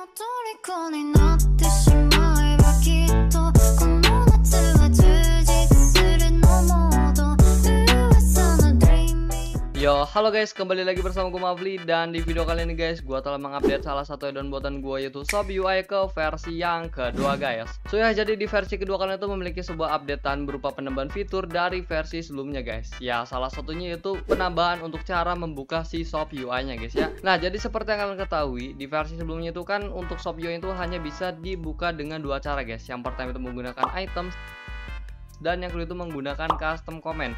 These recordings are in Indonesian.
の虜になってしまえばきっとこの夏は充実するのモード噂の dreaming. Yo, halo guys, kembali lagi bersama gue Mavli. Dan di video kali ini guys, gue telah mengupdate salah satu add-on buatan gue, yaitu Shop UI ke versi yang kedua guys. So ya, jadi di versi kedua kalian itu memiliki sebuah updatean berupa penambahan fitur dari versi sebelumnya guys. Ya, salah satunya yaitu penambahan untuk cara membuka si Shop UI nya guys ya. Nah, jadi seperti yang kalian ketahui, di versi sebelumnya itu kan untuk Shop UI itu hanya bisa dibuka dengan dua cara guys. Yang pertama itu menggunakan items, dan yang kedua itu menggunakan custom comment.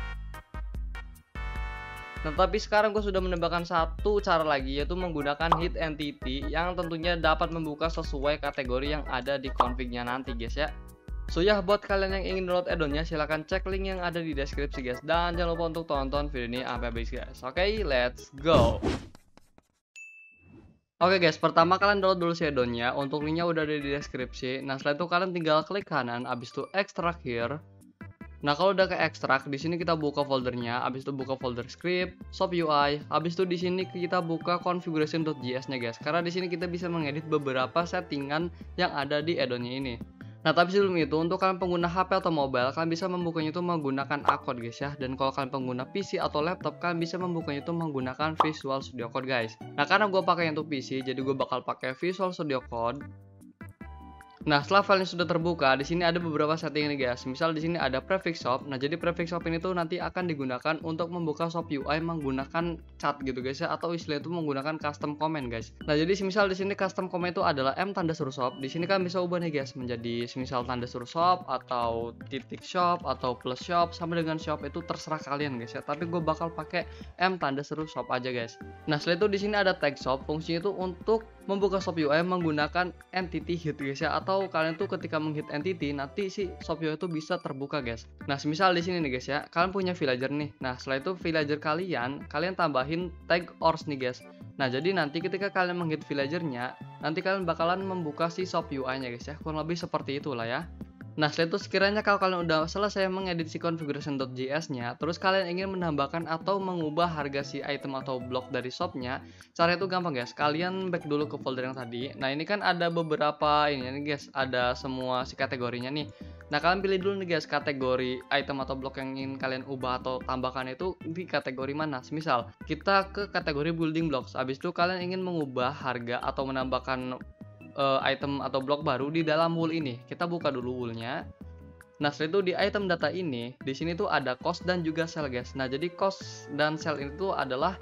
Nah, tapi sekarang gue sudah menambahkan satu cara lagi, yaitu menggunakan hit entity yang tentunya dapat membuka sesuai kategori yang ada di config-nya nanti guys ya. So ya, buat kalian yang ingin download add-onnya silahkan cek link yang ada di deskripsi guys. Dan jangan lupa untuk tonton video ini sampai habis guys. Oke, let's go. Oke guys, pertama kalian download dulu si add-onnya. Untuk linknya udah ada di deskripsi. Nah, setelah itu kalian tinggal klik kanan, abis itu extract here. Nah, kalau udah ke ekstrak, di sini kita buka foldernya, habis itu buka folder script, shop UI, habis itu di sini kita buka configuration.js-nya guys. Karena di sini kita bisa mengedit beberapa settingan yang ada di add-onnya ini. Nah, tapi sebelum itu, untuk kalian pengguna HP atau mobile, kalian bisa membukanya itu menggunakan Accord guys ya. Dan kalau kalian pengguna PC atau laptop, kalian bisa membukanya itu menggunakan Visual Studio Code guys. Nah, karena gue pakai untuk PC, jadi gue bakal pakai Visual Studio Code. Nah, setelah filenya sudah terbuka, di sini ada beberapa setting nih guys. Misal di sini ada prefix shop. Nah, jadi prefix shop ini tuh nanti akan digunakan untuk membuka shop UI menggunakan cat gitu guys ya, atau istilah itu menggunakan custom comment guys. Nah, jadi semisal di sini custom comment itu adalah m tanda seru shop. Di sini kan bisa ubah nih guys menjadi semisal tanda seru shop atau titik shop atau plus shop sama dengan shop, itu terserah kalian guys ya. Tapi gue bakal pakai m tanda seru shop aja guys. Nah, setelah itu di sini ada tag shop. Fungsinya itu untuk membuka shop UI menggunakan entity hit guys ya, atau kalian tuh ketika menghit entity nanti si shop UI itu bisa terbuka guys. Nah, semisal di sini nih guys ya, kalian punya villager nih. Nah, setelah itu villager kalian tambahin tag ors nih guys. Nah, jadi nanti ketika kalian menghit villagernya, nanti kalian bakalan membuka si shop UI nya guys ya. Kurang lebih seperti itulah ya. Nah, setelah itu sekiranya kalau kalian udah selesai mengedit si configuration.js-nya, terus kalian ingin menambahkan atau mengubah harga si item atau blok dari shop-nya, cara itu gampang guys. Kalian back dulu ke folder yang tadi. Nah, ini kan ada beberapa ini nih guys, ada semua si kategorinya nih. Nah, kalian pilih dulu nih guys kategori item atau blok yang ingin kalian ubah atau tambahkan itu di kategori mana. Misal, kita ke kategori building blocks. Habis itu kalian ingin mengubah harga atau menambahkan item atau blok baru di dalam wool ini. Kita buka dulu woolnya. Nah, setelah itu di item data ini, di sini tuh ada cost dan juga sell guys. Nah, jadi cost dan sell itu adalah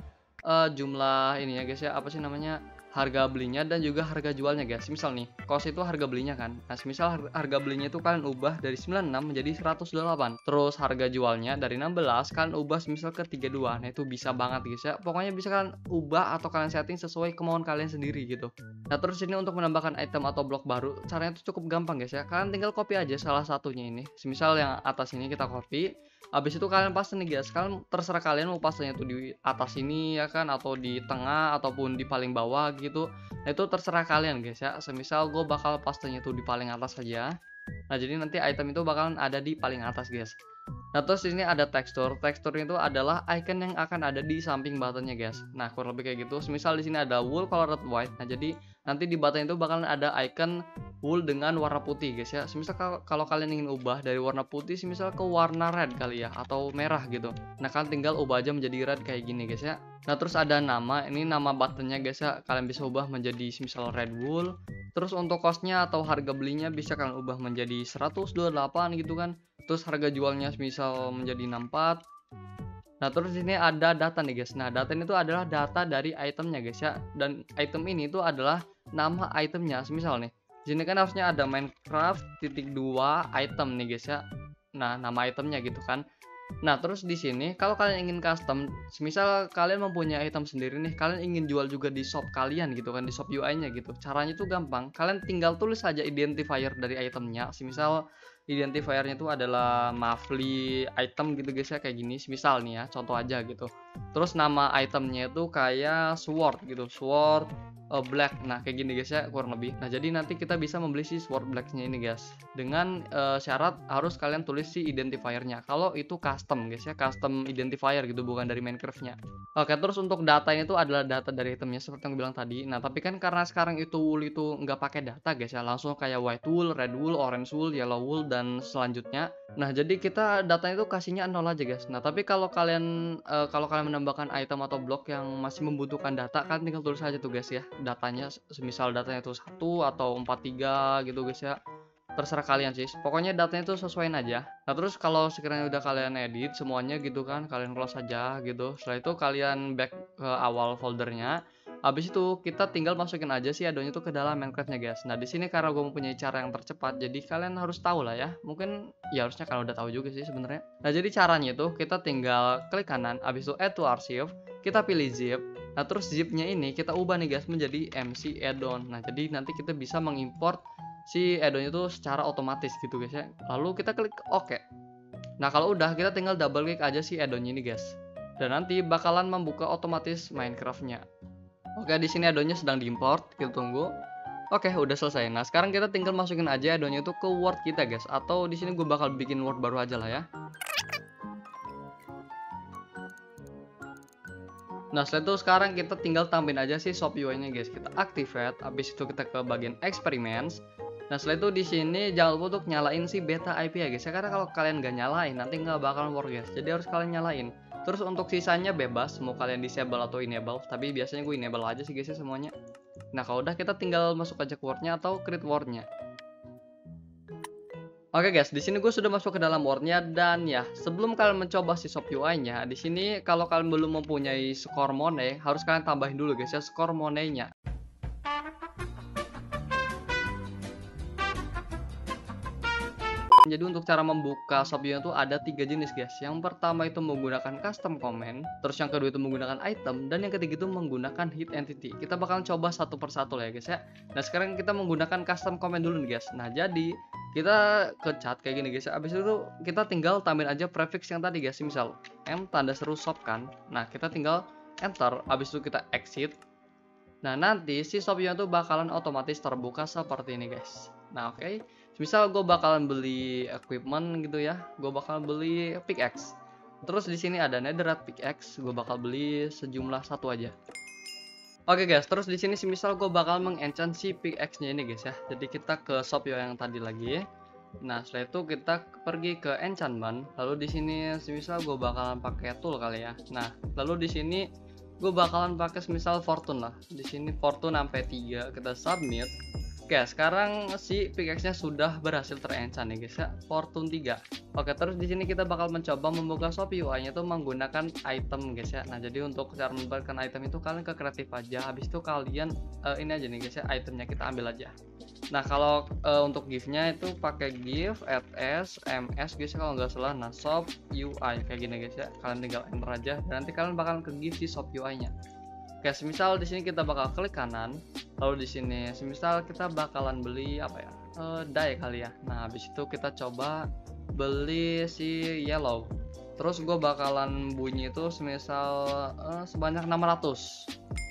jumlah ini ya guys ya, apa sih namanya, harga belinya dan juga harga jualnya guys. Misal nih, cost itu harga belinya kan. Nah, misal harga belinya itu kalian ubah dari 96 menjadi 108. Terus harga jualnya dari 16 kalian ubah misal ke 32. Nah, itu bisa banget guys ya. Pokoknya bisa kalian ubah atau kalian setting sesuai kemauan kalian sendiri gitu. Nah, terus ini untuk menambahkan item atau blok baru, caranya itu cukup gampang guys ya. Kalian tinggal copy aja salah satunya ini. Misal yang atas ini kita copy. Habis itu kalian paste nih guys. Kalian terserah kalian mau pastenya tuh di atas ini ya kan, atau di tengah ataupun di paling bawah gitu. Nah, itu terserah kalian guys ya. Semisal gue bakal pastenya tuh di paling atas saja. Nah, jadi nanti item itu bakalan ada di paling atas guys. Nah, terus di sini ada tekstur. Tekstur itu adalah icon yang akan ada di samping buttonnya guys. Nah, kurang lebih kayak gitu. Semisal di sini ada wool colored white. Nah, jadi nanti di button itu bakalan ada icon wool dengan warna putih guys ya. Semisal kalau kalian ingin ubah dari warna putih semisal ke warna red kali ya, atau merah gitu. Nah, kalian tinggal ubah aja menjadi red kayak gini guys ya. Nah, terus ada nama. Ini nama buttonnya guys ya. Kalian bisa ubah menjadi semisal red wool. Terus untuk costnya atau harga belinya bisa kalian ubah menjadi 128 gitu kan. Terus harga jualnya misal menjadi 64. Nah, terus ini ada data nih guys. Nah, data ini tuh adalah data dari itemnya guys ya. Dan item ini tuh adalah nama itemnya. Misal nih, di sini kan harusnya ada Minecraft.2 item nih guys ya. Nah, nama itemnya gitu kan. Nah, terus di sini kalau kalian ingin custom, misal kalian mempunyai item sendiri nih, kalian ingin jual juga di shop kalian gitu kan, di shop UI-nya gitu. Caranya tuh gampang. Kalian tinggal tulis saja identifier dari itemnya. Misal identifiernya itu adalah monthly item gitu guys ya, kayak gini. Misal nih ya, contoh aja gitu. Terus nama itemnya itu kayak sword gitu, sword black. Nah kayak gini guys ya kurang lebih. Nah jadi nanti kita bisa membeli si sword blacknya ini guys, dengan syarat harus kalian tulis si identifiernya. Kalau itu custom guys ya, custom identifier gitu, bukan dari Minecraftnya. Oke, terus untuk datanya itu adalah data dari itemnya seperti yang gue bilang tadi. Nah tapi kan karena sekarang itu wool itu nggak pakai data guys ya, langsung kayak white wool, red wool, orange wool, yellow wool, dan selanjutnya. Nah jadi kita datanya itu kasihnya 0 aja guys. Nah tapi kalau kalian menambahkan item atau blok yang masih membutuhkan data, kalian tinggal tulis aja tuh guys ya datanya, semisal datanya itu 1 atau 43 gitu guys ya, terserah kalian sih, pokoknya datanya itu sesuaiin aja. Nah terus kalau sekiranya udah kalian edit semuanya gitu kan, kalian close aja gitu. Setelah itu kalian back ke awal foldernya. Habis itu kita tinggal masukin aja sih addonnya itu ke dalam Minecraftnya guys. Nah di sini karena gue mempunyai cara yang tercepat, jadi kalian harus tahu lah ya. Mungkin ya harusnya kalian udah tahu juga sih sebenarnya. Nah jadi caranya itu kita tinggal klik kanan, habis itu add to archive, kita pilih zip. Nah terus zipnya ini kita ubah nih guys menjadi MC addon. Nah jadi nanti kita bisa mengimport si addonnya itu secara otomatis gitu guys ya. Lalu kita klik OK. Nah kalau udah, kita tinggal double klik aja si addonnya ini guys, dan nanti bakalan membuka otomatis Minecraftnya. Oke, di sini addonnya sedang diimport, kita tunggu. Oke, udah selesai. Nah sekarang kita tinggal masukin aja addonnya itu ke Word kita guys, atau di sini gue bakal bikin Word baru aja lah ya. Nah setelah itu sekarang kita tinggal tambahin aja sih shop UI nya guys. Kita activate, habis itu kita ke bagian experiments. Nah setelah itu di sini jangan lupa untuk nyalain si beta IP ya guys ya, karena kalau kalian nggak nyalain nanti nggak bakal work guys, jadi harus kalian nyalain. Terus untuk sisanya bebas mau kalian disable atau enable, tapi biasanya gue enable aja sih guys ya semuanya. Nah kalau udah, kita tinggal masuk aja ke wordnya atau create wordnya. Oke guys, di sini gue sudah masuk ke dalam wordnya, dan ya sebelum kalian mencoba si shop UI-nya, di sini kalau kalian belum mempunyai skor money, harus kalian tambahin dulu guys ya skor money-nya. Jadi untuk cara membuka shop UI itu ada 3 jenis guys. Yang pertama itu menggunakan custom comment, terus yang kedua itu menggunakan item, dan yang ketiga itu menggunakan hit entity. Kita bakalan coba satu persatu lah ya guys ya. Nah sekarang kita menggunakan custom comment dulu nih guys. Nah jadi kita ke chat kayak gini guys ya. Abis itu kita tinggal tambahin aja prefix yang tadi guys. Misal M tanda seru shop kan. Nah kita tinggal enter, abis itu kita exit. Nah nanti si shop UI itu bakalan otomatis terbuka seperti ini guys. Nah oke. Misal gue bakalan beli equipment gitu ya, gue bakal beli pickaxe. Terus di sini ada netherite pickaxe, gue bakal beli sejumlah 1 aja. Oke guys, terus di sini misal gue bakal mengenchant si pickaxe-nya ini guys ya. Jadi kita ke shop yang tadi lagi. Nah setelah itu kita pergi ke enchantment. Lalu di sini misal gue bakalan pakai tool kali ya. Nah lalu di sini gue bakalan pakai misal fortune lah. Di sini fortune sampai 3, kita submit. Oke, sekarang si pickaxe-nya sudah berhasil terenchant nih guys ya, fortune 3. Oke, terus di sini kita bakal mencoba membuka shop UI-nya tuh menggunakan item guys ya. Nah, jadi untuk cara mendapatkan item itu kalian ke kreatif aja. Habis itu kalian ini aja nih guys ya, itemnya kita ambil aja. Nah, kalau untuk gift-nya itu pakai gift @s ms guys ya, kalau nggak salah. Nah, shop UI kayak gini guys ya. Kalian tinggal enter aja, dan nanti kalian bakalan ke gift si shop UI-nya. Oke, semisal di sini kita bakal klik kanan, lalu di sini semisal kita bakalan beli apa ya, dye kali ya. Nah habis itu kita coba beli si yellow. Terus gue bakalan bunyi itu semisal sebanyak 600.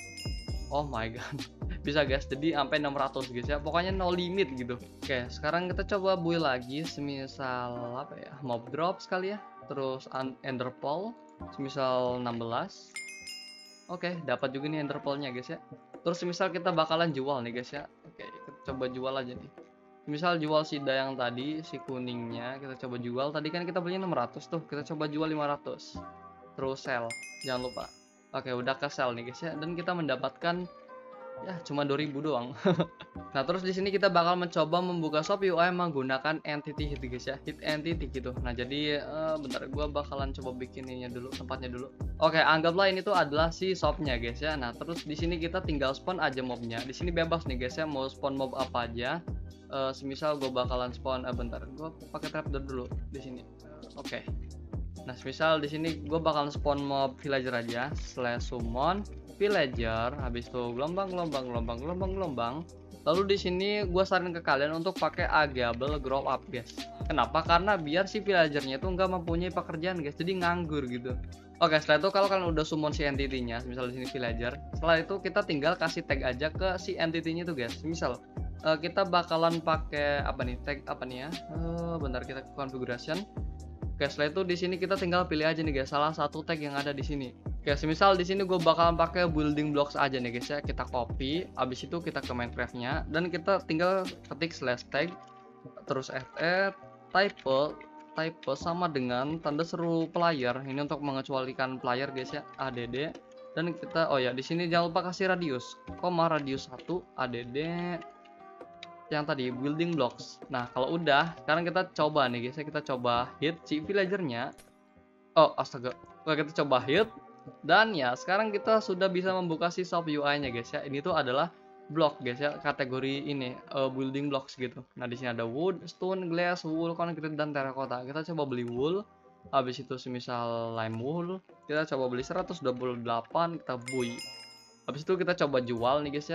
Oh my god, bisa guys, jadi sampai 600 guys ya, pokoknya no limit gitu. Oke, sekarang kita coba build lagi semisal apa ya, mob drop sekali ya. Terus ender pearl semisal 16. Oke, dapat juga nih ender pearl-nya guys ya. Terus misal kita bakalan jual nih guys ya. Oke, kita coba jual aja nih. Misal jual si yang tadi, si kuningnya kita coba jual. Tadi kan kita belinya 600 tuh, kita coba jual 500. Terus sell, jangan lupa. Oke, udah ke sell nih guys ya, dan kita mendapatkan ya cuma 2000 doang. Nah terus di sini kita bakal mencoba membuka shop UI menggunakan entity hit guys ya, hit entity gitu. Nah jadi bentar, gua bakalan coba bikin ininya dulu, tempatnya dulu. Oke, anggaplah ini tuh adalah si shopnya guys ya. Nah terus di sini kita tinggal spawn aja mobnya. Di sini bebas nih guys ya, mau spawn mob apa aja. Semisal gue bakalan spawn, bentar, gue pakai trapdoor dulu di sini. Oke. Nah semisal di sini gue bakalan spawn mob villager aja, /summon villager, habis itu gelombang. Lalu di sini gue saran ke kalian untuk pakai agable grow up guys. Kenapa? Karena biar si villagernya itu nggak mempunyai pekerjaan guys, jadi nganggur gitu. Oke, setelah itu kalau kalian udah summon si entity-nya, misal di sini villager, setelah itu kita tinggal kasih tag aja ke si entity-nya tuh guys. Misal kita bakalan pakai apa nih, tag apa nih ya? Bentar, kita configuration. Oke, setelah itu di sini kita tinggal pilih aja nih guys salah satu tag yang ada di sini. Oke, semisal di sini gue bakalan pakai building blocks aja nih guys ya. Kita copy, habis itu kita ke Minecraft-nya dan kita tinggal ketik slash tag, terus add type sama dengan tanda seru player. Ini untuk mengecualikan player guys ya, add. Dan kita di sini jangan lupa kasih radius, radius 1 add yang tadi building blocks. Nah, kalau udah, sekarang kita coba nih guys ya, kita coba hit si villagernya. Oh, astaga. Oke, kita coba hit. Dan ya, sekarang kita sudah bisa membuka si shop UI-nya guys ya. Ini tuh adalah block guys ya, kategori ini building blocks gitu. Nah, di sini ada wood, stone, glass, wool, concrete dan terracotta. Kita coba beli wool. Habis itu semisal lime wool, kita coba beli 128, kita bui. Habis itu kita coba jual nih guys ya.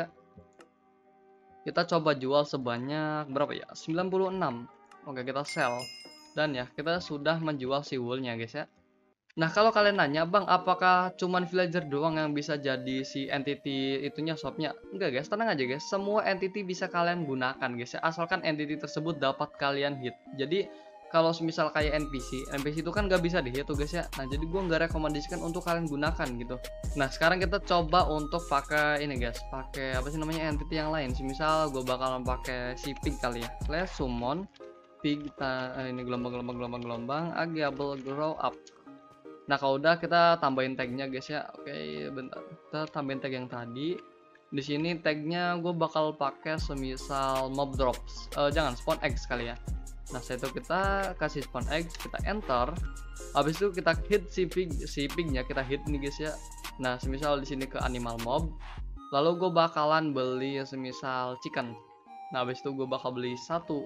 Kita coba jual sebanyak berapa ya? 96. Oke, kita sell. Dan ya, kita sudah menjual si woolnya guys ya. Nah, kalau kalian nanya, Bang, apakah cuman villager doang yang bisa jadi si entity itunya shopnya? Enggak guys, tenang aja guys. Semua entity bisa kalian gunakan guys ya. Asalkan entity tersebut dapat kalian hit. Jadi kalau misal kayak NPC itu kan nggak bisa di hit tuh guys ya. Nah, jadi gue nggak rekomendasikan untuk kalian gunakan gitu. Nah, sekarang kita coba untuk pakai ini guys, pakai apa sih namanya entity yang lain. Misal gue bakalan pakai si pig kali ya. Slash summon pig, ini gelombang agable grow up. Nah, kalau udah kita tambahin tagnya guys ya. Oke, bentar, kita tambahin tag yang tadi. Di sini tagnya gue bakal pakai semisal mob drops, jangan spawn eggs kali ya. Nah, setelah itu kita kasih spawn eggs, kita enter. Habis itu kita hit si pignya, kita hit nih guys ya. Nah, semisal di sini ke animal mob, lalu gue bakalan beli semisal chicken. Nah, habis itu gue bakal beli satu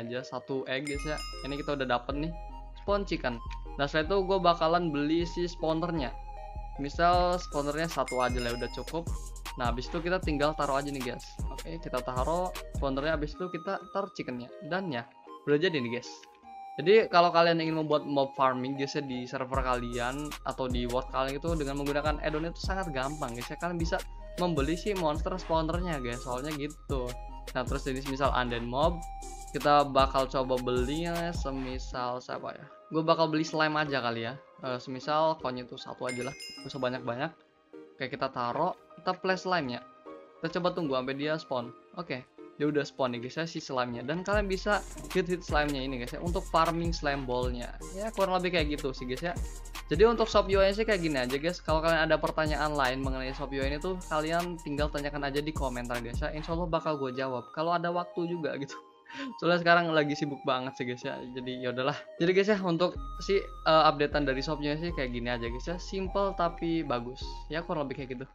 egg guys ya. Ini kita udah dapet nih spawn chicken. Nah, setelah itu gue bakalan beli si spawnernya. Misal spawnernya satu aja lah, udah cukup. Nah, habis itu kita tinggal taruh aja nih guys. Oke, kita taruh spawnernya, habis itu kita taruh chickennya. Dan ya, udah jadi nih guys. Jadi kalau kalian ingin membuat mob farming guys ya di server kalian atau di world kalian itu dengan menggunakan add-on itu sangat gampang guys ya. Kalian bisa membeli si monster spawnernya guys, soalnya gitu. Nah, terus ini misal undead mob, kita bakal coba beli semisal siapa ya? Gue bakal beli slime aja kali ya. Semisal koinnya itu satu aja lah, gak usah banyak-banyak. Oke, kita taruh, kita place slime nya. Kita coba tunggu sampai dia spawn. Oke, dia udah spawn nih guys ya si slime-nya. Dan kalian bisa hit slime-nya ini guys ya untuk farming slime ball-nya. Ya, kurang lebih kayak gitu sih guys ya. Jadi untuk shop UI sih kayak gini aja guys. Kalau kalian ada pertanyaan lain mengenai shop UI ini tuh, kalian tinggal tanyakan aja di komentar guys ya. Insya Allah bakal gue jawab kalau ada waktu juga gitu. Soalnya sekarang lagi sibuk banget sih guys ya. Jadi ya udahlah. Jadi guys ya, untuk si updatean dari shopnya sih kayak gini aja guys ya. Simple tapi bagus. Ya kurang lebih kayak gitu.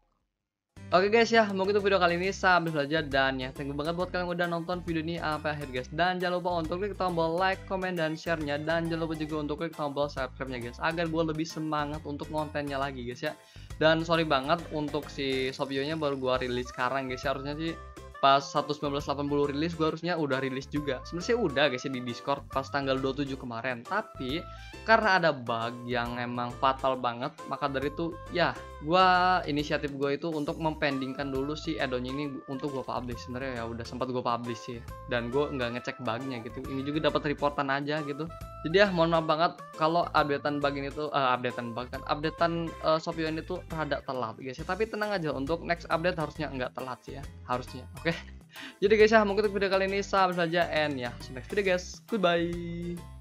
Oke guys ya, mungkin itu video kali ini sampai saja, dan ya thank you banget buat kalian yang udah nonton video ini sampai akhir guys. Dan jangan lupa untuk klik tombol like, komen, dan share-nya. Dan jangan lupa juga untuk klik tombol subscribe-nya guys, agar gue lebih semangat untuk kontennya lagi guys ya. Dan sorry banget untuk si shop nya baru gue rilis sekarang guys ya. Harusnya sih pas 1.19.80 rilis gue harusnya udah rilis juga. Sebenarnya udah guys ya di Discord pas tanggal 27 kemarin. Tapi karena ada bug yang emang fatal banget, maka dari itu ya inisiatif gue itu untuk mempendingkan dulu si add-on ini untuk gue publish. Sebenarnya ya udah sempat gue publish sih, dan gue nggak ngecek bugnya gitu. Ini juga dapat reportan aja gitu. Jadi ya mohon maaf banget kalau updatean bug ini tuh updatean shop ini tuh rada telat guys ya. Tapi tenang aja, untuk next update harusnya nggak telat sih ya, harusnya. Oke. Jadi guys ya, mungkin untuk video kali ini sampai saja, and ya, see you next video guys. Goodbye.